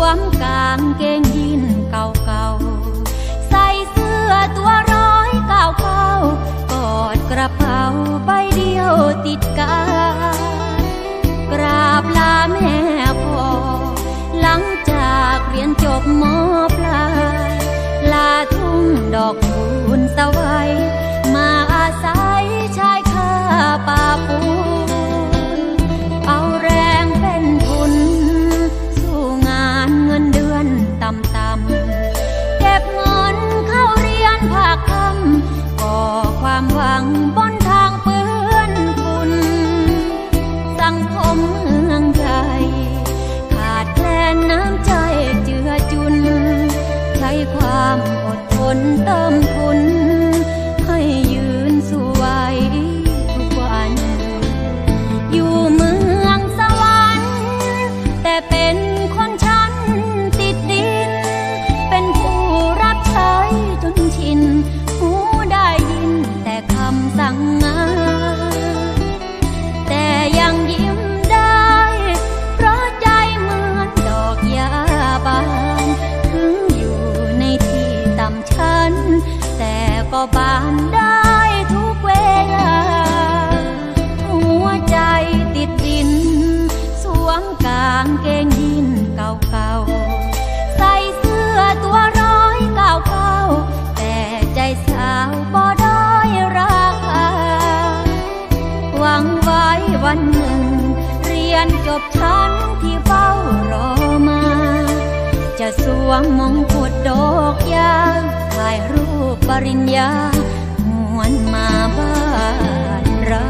มกางเกงยีนเก่าๆใส่เสื้อตัว199กอดกระเป๋าใบเดียวติดกายกราบลาแม่พ่อหลังจากเรียนจบม.ปลายลาทุ่งดอกคูณสวัยมาอาศัยชายคาป่าปูเอาแรงเป็นทุนสู้งานเงินเดือนต่ำๆเก็บเงินเข้าเรียนภาคค่ำก่อความหวังบนทางเปื้อนฝุ่นสังคมเมืองใหญ่ขาดแคลนน้ำใจเจือจุนใช้ความอดทนเติมทุนให้ยืนสู้ไหวทุกวันอยู่เมืองสวรรค์แต่เป็นคนชั้นติดดินเป็นผู้รับใช้จนชินหูได้ยินแต่คำสั่งงานแต่ยังยิ้มได้เพราะใจเหมือนดอกหญ้าบานถึงอยู่ในที่ต่ำชั้นแต่ก็บานได้ทุกเวลาหัวใจติดดินสวมกางเกงยีนเก่าๆใส่เสื้อตัว199แต่ใจสาวบ่ด้อยราคาหวังไว้วันหนึ่งเรียนจบชั้นที่เฝ้ารอมาจะสวมมงกุฎดอกยาถ่ายรูปปริญญาหวนมาบ้านเรา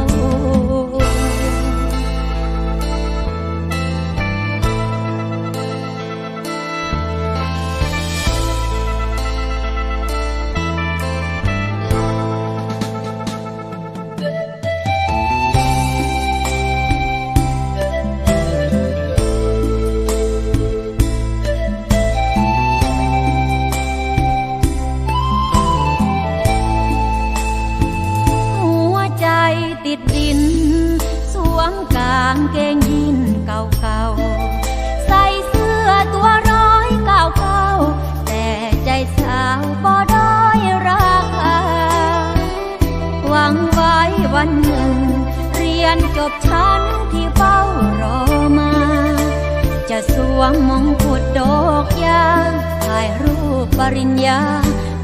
ติดดินสวมกางเกงยีนเก่าๆใส่เสื้อตัว199แต่ใจสาวบ่ด้อยราคาหวังไว้วันหนึ่งเรียนจบชั้นที่เฝ้ารอมาจะสวมมงกุฎดอกยาถ่ายรูปปริญญาห